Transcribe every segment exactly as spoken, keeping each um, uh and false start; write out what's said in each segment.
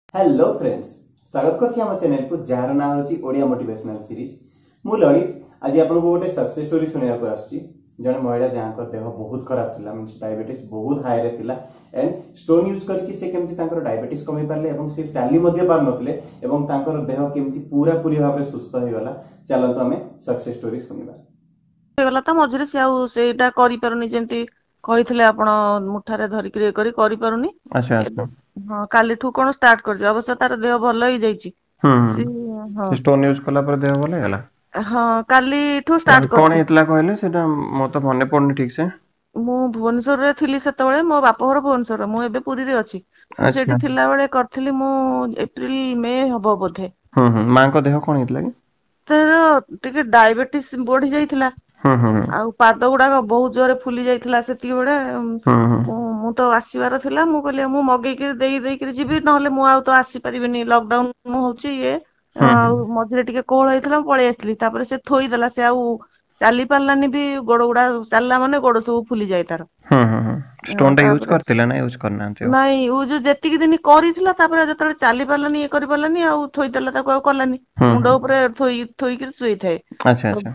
Hello friends, स्वागत करछि हम चैनल को जार ना होची ओडिया मोटिवेशनल सीरीज। मु ललित आज आपन को गोटे सक्सेस स्टोरी सुनिया को आछि। जने महिला जहां को देह बहुत खराब थिला, मींस डायबिटीज बहुत हाई रे थिला एंड स्टोन यूज करके से केमति तांकर डायबिटीज कमी पारले एवं से चाली मध्ये पार नथिले एवं तांकर देह केमति पूरा पूरी भाबे सुस्थ होई गला। चलंतु हमें सक्सेस स्टोरी सुनिबा। गला त मझिरे से आउ सेटा करि पारुनी जेंति कहिथिले आपण मुठारे धरि के करि करि पारुनी। अच्छा एबे अच्छा। हां काली ठु कोन स्टार्ट करछि, अवश्य तार देह भल ही जाइछि। सी हां हम्म स्टोन यूज कला पर देह भल गेला। हां काली ठु स्टार्ट कोन करछि। हेतला कहले सेटा मो तो मने पड़नी ठीक से। मु भुवनेश्वर रे थिली सेतबेले, मो बाप घर भुवनेश्वर, मु एबे पुरी रे अछि। मु अच्छा। सेठी थिला बेले करथिली, मु एप्रिल मे हबो बोधे। हम्म हम्म मां को देह कोन हेतला कि? तार टिके डायबिटीज बढ़ी जाइथिला। हम्म हम्म ଆଉ ପାଦ ଗୁଡାକ ବହୁତ ଜୋରେ ଫୁଲି ଯାଇଥିଲା ସେତିକି ବେଳେ। हम्म हम्म ମୁଁ ତ ଆସିବାର ଥିଲା, ମୁଁ କହିଲି ମୁଁ ମଗେଇକି ଦେଇ ଦେଇକିରି ଯିବି, ନହେଲେ ମୁଁ ଆଉ ତ ଆସିପାରିବିନି, ଲକଡାଉନ ମୁଁ ହଉଛି ଇଏ। हम्म ଆଉ हम्म ମଝିରେ ଟିକେ କୋହଳ ହେଇଥିଲା, ମୁଁ ପଳେଇ ଆସିଥିଲି। ତାପରେ ସେ ଥୋଇଦେଲା, ସେ ଆଉ ଚାଲି ପାରିଲାନି ବି, ଗୋଡ ଗୁଡା ଚାଲିଲା ମାନେ ଗୋଡ ସବୁ ଫୁଲି ଯାଏ ତାର। हम्म हम्म ହଁ स्टोन टा यूज ତାପରେ करथिला ना यूज करनांती हो? ନାଇଁ ଉ ଯୋଉ ଯେତିକି ଦିନ କରିଥିଲା, ତାପରେ ଯେତେବେଳେ ଚାଲି ପାରିଲାନି, ଇଏ କରି ପାରିଲାନି, ଆଉ ଥୋଇଦେଲା, ତାକୁ ଆଉ କଲାନି। हम्म ମୁଣ୍ଡ हम्म ଉପରେ ଥୋଇ ଥୋଇକିରି ଶୋଇଥାଏ। अच्छा अच्छा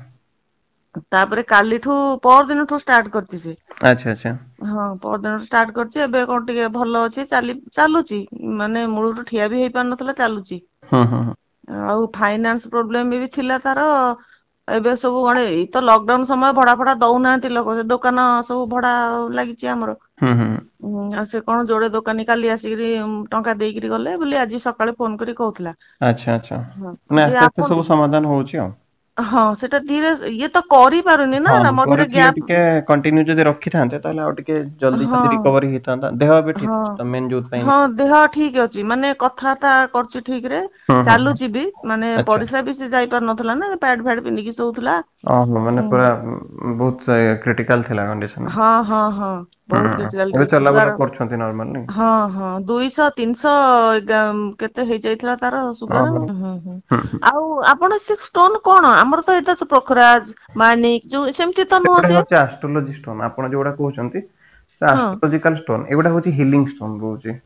ତାପରେ କାଲିଠୁ ପର ଦିନଠୁ ଷ୍ଟାର୍ଟ କରିଛି ସେ। अच्छा अच्छा ହଁ ପରଦିନ ଷ୍ଟାର୍ଟ କରିଛି, ଏବେ କଣ ଟିକେ ଭଲ ଅଛି, ଚାଲି ଚାଲୁଛି, ମାନେ ମୂଳରୁ ଠିଆ ବି ହେଇ ପାରୁନଥିଲା, ଚାଲୁଛି। हम्म हम्म ଆଉ ଫାଇନାନ୍ସ ପ୍ରୋବ୍ଲେମ ବି ଥିଲା ତାର। ଏବେ ସବୁ କଣ, ଏଇ ତ ଲକଡାଉନ ସମୟ, ଭଡା ଫଡା ଦଉନାହାନ୍ତି ଲୋକ, ସେ ଦୋକାନ ସବୁ ଭଡା ଲାଗିଛି ଆମର। हम्म हम्म ହୁଁ ଆଉ ସେ କଣ ଯୋଡେ ଦୋକାନୀ କାଲି ଆସିକିରି ଟଙ୍କା ଦେଇକିରି ଗଲେ ବୋଲି ଆଜି ସକାଳେ ଫୋନ କରି କହୁଥିଲା। अच्छा अच्छा ହଁ ମାନେ ଯେ ଆସ୍ତେ ଆସ୍ତେ ଆପଣ ସବୁ समाधान होଉଛି ଆଉ। ହଁ ସେଟା ଧୀରେ, ଇଏ ତ କରିପାରୁନି ନା, ହଁ ମଝିରେ କରିଥିଲେ ଗ୍ୟାପ। ଟିକେ କଣ୍ଟିନ୍ୟୁ ଯଦି ରଖିଥାନ୍ତେ, ତାହେଲେ ଆଉ ଟିକେ ଜଲ୍ଦି ହଁ ଜଲ୍ଦି ରିକଭରି ହେଇଥାନ୍ତା। ଦେହ ବି ଠିକ ହଁ ଅଛି ତ ମେନ୍ ଯୋଉଥିପାଇଁ ହଁ ନେଇ। ଦେହ ଠିକ ଅଛି, ମାନେ କଥାବାର୍ତ୍ତା କରୁଛି ଠିକ ରେ, ହୁଁ ହୁଁ ହୁଁ ଚାଲୁଛି ବି, ମାନେ ଆଚ୍ଛା ପରିସ୍ରା ବି ସେ ଯାଇ ପାରୁନଥିଲା ନା, ପ୍ୟାଡ ଫ୍ୟାଡ ପିନ୍ଧିକି ଶୋଉଥିଲା। ଓହୋ ମାନେ ହୁଁ ପୁରା ବହୁତ କ୍ରିଟିକାଲ ଥିଲା କଣ୍ଡିସନ। ହଁ ହଁ ହଁ ବହୁତ କ୍ରିଟିକାଲ ଏବେ ରେ ଚଲାବୁଲା ସୁଗାର। କରୁଛନ୍ତି ନର୍ମାଲ ନାଇଁ? ହଁ ହଁ ଦୁଇଶହ ତିନିଶହ କେତେ ହେଇଯାଇଥିଲା ତାର ସୁଗାର। ଓହୋ ହୁଁ ହୁଁ ହୁଁ ହୁଁ ଆଉ ଆପଣ ସେ ଷ୍ଟୋନ କଣ, ଆମର ତ ଏଇଟା ପୋଖରାଜ ମାନିକ ଯୋଉ ସେମିତି ତ ନୁହଁ ସେଗୁଡା ସେ। ହଉଛି ଆଷ୍ଟ୍ରୋଲୋଜି ଷ୍ଟୋନ, ଆପଣ ଯୋଉଗୁଡା କହୁଛନ୍ତି ସେ ହଁ ଆଷ୍ଟ୍ରୋଲୋଜିକାଲ ଷ୍ଟୋନ। ଏଗୁଡା ହଉଛି ହିଲିଂ ଷ୍ଟୋନ ରହୁଛି।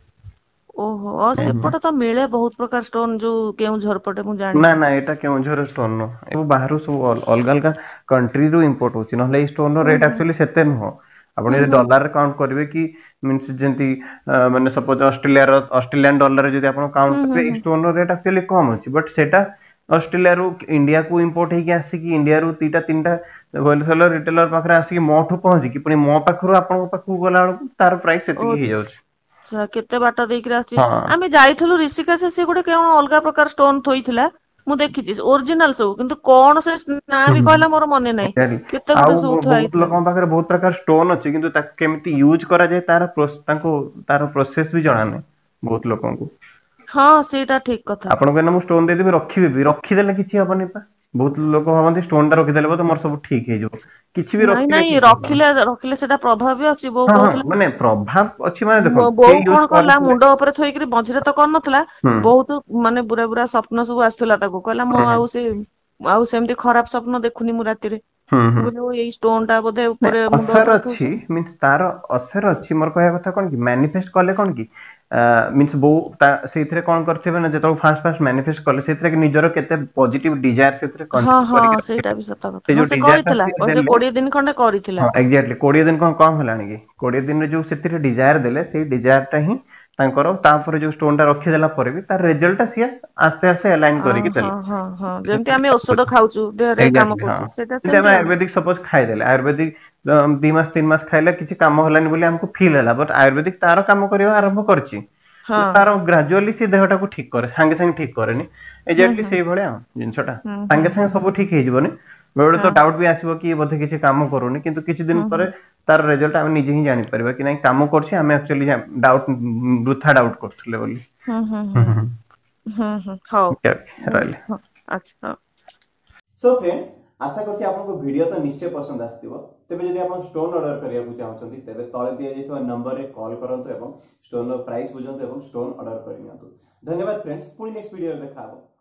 ଓହୋ ଆଉ ସେପଟେ ତ ମିଳେ ବହୁତ ପ୍ରକାର ଷ୍ଟୋନ, ଯୋଉ କେଉଁଝର ପଟେ ମୁଁ ନା ଜାଣିଛି। ନା ଏଇଟା କେଉଁଝର ଷ୍ଟୋନ ନୁହଁ, ଏ ବାହାରୁ ସବୁ ଅଲଗା ଅଲଗା କଣ୍ଟ୍ରିରୁ ଇମ୍ପୋର୍ଟ ହଉଛି, ନହେଲେ ଏଇ ଷ୍ଟୋନ ର ହୁଁ ରେଟ୍ ହୁଁ ଆକ୍ଚୁଆଲି ସେତେ ନୁହଁ। ଆପଣ ହୁଁ ଯଦି ହୁଁ ଡଲାର କାଉଣ୍ଟ କରିବେ କି, ମିନ୍ସ ଯେମିତି ମାନେ ସପୋଜ ଅଷ୍ଟ୍ରେଲିଆର ଅଷ୍ଟ୍ରେଲିଆନ ଡଲର ଯଦି ଆପଣ କାଉଣ୍ଟ ହୁଁ ହୁଁ କରିବେ, ଏଇ ହୁଁ ଷ୍ଟୋନ ର ରେଟ୍ ଆକ୍ଚୁଆଲି କମ ଅଛି। ବଟ୍ ସେଟା ଅଷ୍ଟ୍ରେଲିଆରୁ ଇଣ୍ଡିଆକୁ ଇମ୍ପୋର୍ଟ ହେଇକି ଆସିକି, ଇଣ୍ଡିଆରୁ ଦିଟା ତିନିଟା ହୋଲସେଲର ରିଟେଲର ପାଖରେ ଆସିକି ମୋଠୁ ପହଞ୍ଚିକି, ପୁଣି ମୋ ପାଖରୁ ଆପଣଙ୍କ ପାଖକୁ ଗଲା ବେଳକୁ ତାର ପ୍ରାଇସ୍ ସେତିକି ହେଇଯାଉଛି। ଆଛା କେତେ ବାଟ ଦେଇକିରି ଆସୁଛି। ହଁ ଆମେ ଯାଇଥିଲୁ ରିଷିକେଶ, ସେ ଗୋଟେ କଣ ଅଲଗା ପ୍ରକାର ଷ୍ଟୋନ ଥୋଇଥିଲା। ମୁଁ ଦେଖିଛି ଓରିଜିନାଲ ସବୁ, କିନ୍ତୁ କଣ ସେ ନାଁ ବି ହୁଁ କହିଲା ମୋର ମନେ ନାହିଁ। ଏକ୍ଜାକ୍ଟଲି। କେତେ ଆଉ ଗୁଡେ ସବୁ ଥୁଆ ବହୁତ ହେଇଥିଲା। ଲୋକଙ୍କ ପାଖରେ ବହୁତ ପ୍ରକାର ଷ୍ଟୋନ ଅଛି, କିନ୍ତୁ ତାକୁ କେମିତି ୟୁଜ କରାଯାଏ, ତାର ତାଙ୍କୁ ତାର ପ୍ରୋସେସ ବି ଜଣା ନାହିଁ ବହୁତ ଲୋକଙ୍କୁ। ହଁ ସେଇଟା ଠିକ କଥା। ଆପଣଙ୍କୁ ଏଇନା ମୁଁ ଷ୍ଟୋନ ଦେଇଦେବି, ରଖିବେ ବି, ରଖିଦେଲେ କିଛି ହବନି ପା। ବହୁତ ଲୋକ ଭାବନ୍ତି ଷ୍ଟୋନ ଟା ରଖିଦେଲେ ବୋଧେ ମୋର ସବୁ ଠିକ ହେଇଯିବ। କିଛି ବି ନାଇଁ ରଖିଲେ ନାଇଁ କିଛି ହବନି। ରଖିଲେ ରଖିଲେ ସେଟା ପ୍ରଭାବ ବି ଅଛି। ବୋଉ ହଁ ହଁ କହୁଥିଲା, ମାନେ ପ୍ରଭାବ ଅଛି ମାନେ ଦେଖନ୍ତୁ ସେ ବୋଉ ୟୁଜ କଣ କଲା, କରିଥିଲେ। ମୁଣ୍ଡ ଉପରେ ଥୋଇକିରି ମଝିରେ ତ କରିନଥିଲା, ହୁଁ ବହୁତ ମାନେ ବୁରା ବୁରା ସ୍ୱପ୍ନ ସବୁ ଆସୁଥିଲା ତାକୁ। କହିଲା ମୁଁ ହୁଁ ଆଉ ସେ ଆଉ ସେମିତି ଖରାପ ସ୍ୱପ୍ନ ଦେଖୁନି ମୁଁ ରାତିରେ। ହୁଁ ହୁଁ। ମୁଁ କହିଲି ଏଇ ଷ୍ଟୋନ ଟା ବୋଧେ ନାଇଁ ଉପରେ ମୁଣ୍ଡ ଅସର ଉପରେ ଅଛି, ଥୋଇଛନ୍ତି। ମିନ୍ସ ତାର ଅସର ଅଛି। ମୋର କହିବା କଥା କଣ କି, ମାନିଫେଷ୍ଟ କଲେ କଣ କି, ମିନ୍ସ ବୋଉ ସେଇଥିରେ କଣ କରିଥିବେ ନା, ଯେତେବେଳେ ଫାଷ୍ଟ ଫାଷ୍ଟ ମାନିଫେଷ୍ଟ କଲେ, ସେଥିରେ ନିଜର କେତେ ପଜିଟିଭ ଡିଜାୟାର ସେଥିରେ ହଁ କନସିଭ୍ ହଁ କରିକି ସେଇଟା ରଖିଲେ। ବି ସତ ସେ କଥା। ହଁ ଯୋଉ ସେ ଡିଜାୟାର ଟା କରିଥିଲା, ସିଏ ସେ ଦେଲେ, କୋଡିଏ ଦିନ ଖଣ୍ଡେ ହଁ କରିଥିଲା। ଏକ୍ଜାକ୍ଟଲି କୋଡିଏ ଦିନ କଣ କମ ହେଲାଣି କି, କୋଡିଏ ଦିନରେ ଯୋଉ ସେଥିରେ ଡିଜାୟାର ଦେଲେ, ସେଇ ଡିଜାୟାର ଟା ହିଁ ତାଙ୍କର ତାପରେ ଯୋଉ ଷ୍ଟୋନ ଟା ରଖିଦେଲା ପରେ ବି ତାର ରେଜଲ୍ଟ ଟା ସିଏ ଆସ୍ତେ ଆସ୍ତେ ଆଲାଇନ ଅ କରିକି ହଁ ଦେଲେ। ହଁ ହଁ ଯେମିତି ଆମେ ଔଷଧ ଖାଉଛୁ ଦେହରେ କାମ ଏକ୍ଜାକ୍ଟଲି ହଁ। କରୁଛି, ସେଇଟା ଯେମିତି ଆମେ ସେମିତି ଆଉ। ଆୟୁର୍ବେଦିକ ସପୋଜ ଖାଇଦେଲେ, ଆୟୁର୍ବେଦିକ ଦି ମାସ ତିନି ମାସ ଖାଇଲେ କିଛି କାମ ହେଲାନି ବୋଲି ଆମକୁ ଫିଲ୍ ହେଲା, ବଟ ଆୟୁର୍ବେଦିକ ତାର କାମ କରିବା ଆରମ୍ଭ କରିଛି। ହଁ ତାର ଗ୍ରାଜୁଆଲି ସେ ଦେହଟାକୁ ଠିକ କରେ, ସାଙ୍ଗେ ସାଙ୍ଗେ ଠିକ କରେନି। ହୁଁ ଏକ୍ଜାକ୍ଟଲି ହୁଁ ସେଇଭଳିଆ ଜିନିଷଟା, ହୁଁ ହୁଁ ସାଙ୍ଗେ ସାଙ୍ଗେ ହୁଁ ସବୁ ଠିକ ହେଇଯିବନି। ବେଳେବେଳେ ତ ହଁ ଡାଉଟ ବି ଆସିବ କି ବୋଧେ କିଛି କାମ କରୁନି, କିନ୍ତୁ କିଛି ଦିନ ହୁଁ ହୁଁ ପରେ ତାର ରେଜଲ୍ଟ ଆମେ ନିଜେ ହିଁ ଜାଣିପାରିବା କି ନାଇଁ କାମ କରୁଛି, ଆମେ ଆକ୍ଚୁଆଲି ଡାଉଟ ବୃଥା ଡାଉଟ କରୁଥିଲେ ବୋଲି। ହୁଁ ହୁଁ ହୁଁ ହୁଁ ହୁଁ ହଉ ଓକେ ଓକେ ରହିଲି। ହଁ ଆଚ୍ଛା ହଉ। ସୋ फ्रेंड्स, आशा करछि आपनको वीडियो तो निश्चय पसंद आस्तिबो। तेबे जदि आपण स्टोन ऑर्डर करिया को चाहउछंती, तेबे तळे दिया जैଥିବା नंबर रे कॉल करंतु एवं स्टोन रो प्राइस बुझंतु एवं स्टोन ऑर्डर करिनियंतु। धन्यवाद फ्रेंड्स, पुणी नेक्स्ट वीडियो रे देखा हबो।